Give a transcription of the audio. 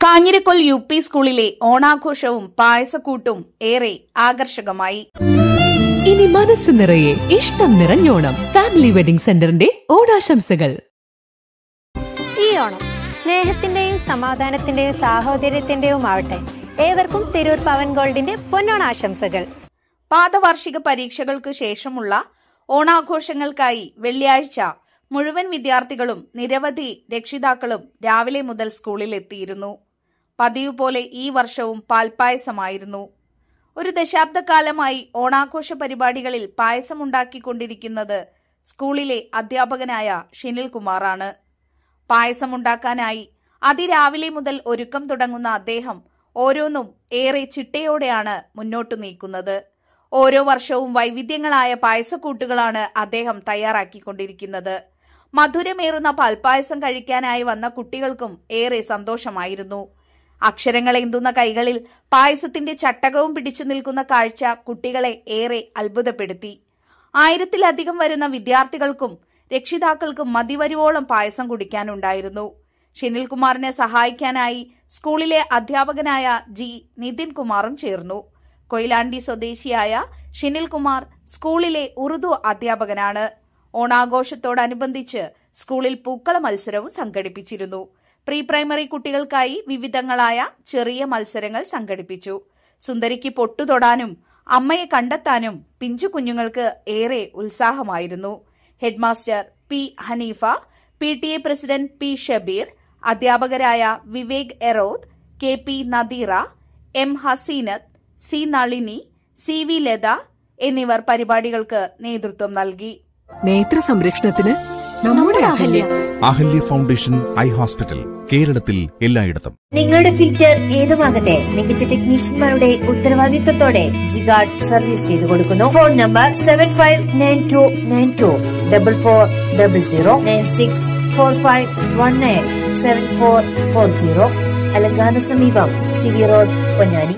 കാഞ്ഞിരക്കൊൽ UP സ്കൂളിലെ ഓണാഘോഷവും പായസക്കൂട്ടും ഏറെ ആകർഷകമായി. ഇനി മനസ്സ് നിറയെ ഇഷ്ടം നിറഞ്ഞോണം. ഫാമിലി വെഡിംഗ് സെന്ററിന്റെ ഓണാശംസകൾ. ഈ ഓണം സ്നേഹത്തിന്റെയും സമാധാനത്തിന്റെയും സാഹോദര്യത്തിന്റെയും ആവട്ടെ. ഏവർക്കും തിരൂർ പവൻ ഗോൾഡിന്റെ പൊന്നോണാശംസകൾ. പാദവാർഷിക പരീക്ഷകൾക്ക് ശേഷമുള്ള ഓണാഘോഷങ്ങൾക്കായി വെള്ളിയാഴ്ച മുഴുവൻ വിദ്യാർത്ഥികളും നിരവധി രക്ഷിതാക്കളും രാവിലെ മുതൽ സ്കൂളിൽ എത്തിയിരുന്നു. പതിവ് പോലെ ഈ വർഷവും പാൽപ്പായസമായിരുന്നു. ഒരു ദശാബ്ദക്കാലമായി ഓണാഘോഷ പരിപാടികളിൽ പായസമുണ്ടാക്കിക്കൊണ്ടിരിക്കുന്നത് സ്കൂളിലെ അധ്യാപകനായ ഷിനിൽ കുമാറാണ്. പായസമുണ്ടാക്കാനായി അതിരാവിലെ മുതൽ ഒരുക്കം തുടങ്ങുന്ന അദ്ദേഹം ഓരോന്നും ഏറെ ചിട്ടയോടെയാണ് മുന്നോട്ടു നീക്കുന്നത്. ഓരോ വർഷവും വൈവിധ്യങ്ങളായ പായസക്കൂട്ടുകളാണ് അദ്ദേഹം തയ്യാറാക്കിക്കൊണ്ടിരിക്കുന്നത്. മധുരമേറുന്ന പാൽപ്പായസം കഴിക്കാനായി വന്ന കുട്ടികൾക്കും ഏറെ സന്തോഷമായിരുന്നു. അക്ഷരങ്ങളേന്തുന്ന കൈകളിൽ പായസത്തിന്റെ ചട്ടകവും പിടിച്ചു നിൽക്കുന്ന കാഴ്ച കുട്ടികളെ ഏറെ അത്ഭുതപ്പെടുത്തി. 1000-ലധികം വരുന്ന വിദ്യാർത്ഥികൾക്കും രക്ഷിതാക്കൾക്കും മതിവരുവോളം പായസം കുടിക്കാനുണ്ടായിരുന്നു. ഷിനിൽ കുമാറിനെ സഹായിക്കാനായി സ്കൂളിലെ അധ്യാപകനായ ജി നിതിൻ കുമാറും ചേർന്നു. കൊയിലാണ്ടി സ്വദേശിയായ ഷിനിൽ കുമാർ സ്കൂളിലെ ഉറുദു അധ്യാപകനാണ്. ഓണാഘോഷത്തോടനുബന്ധിച്ച് സ്കൂളിൽ പൂക്കള മത്സരവും സംഘടിപ്പിച്ചിരുന്നു. പ്രീ പ്രൈമറി കുട്ടികൾക്കായി വിവിധങ്ങളായ ചെറിയ മത്സരങ്ങൾ സംഘടിപ്പിച്ചു. സുന്ദരിക്ക് പൊട്ടുതൊടാനും അമ്മയെ കണ്ടെത്താനും പിഞ്ചു കുഞ്ഞുങ്ങൾക്ക് ഏറെ ഉത്സാഹമായിരുന്നു. Headmaster P Hanifa, PTA president P Shabeer, അധ്യാപകരായ Vivek എറോദ്, KP Nadeera, M ഹസീനത്ത്, C Nalini, CV Latha എന്നിവർ പരിപാടികൾക്ക് നേതൃത്വം നൽകി. നേത്ര സംരക്ഷണത്തിന് നമ്മുടെ അഹല്യ ഫൗണ്ടേഷൻ ഐ ഹോസ്പിറ്റൽ, കേരളത്തിൽ എല്ലായിടത്തും. നിങ്ങളുടെ ഫിൽറ്റർ ഏതുമാകട്ടെ, മികച്ച ടെക്നീഷ്യന്മാരുടെ ഉത്തരവാദിത്തത്തോടെ ജിഗാർഡ് സർവീസ് ചെയ്തു കൊടുക്കുന്നു. Phone number 759294009645187440. അലങ്കാന സമീപം CV റോഡ്, പൊന്നാനി.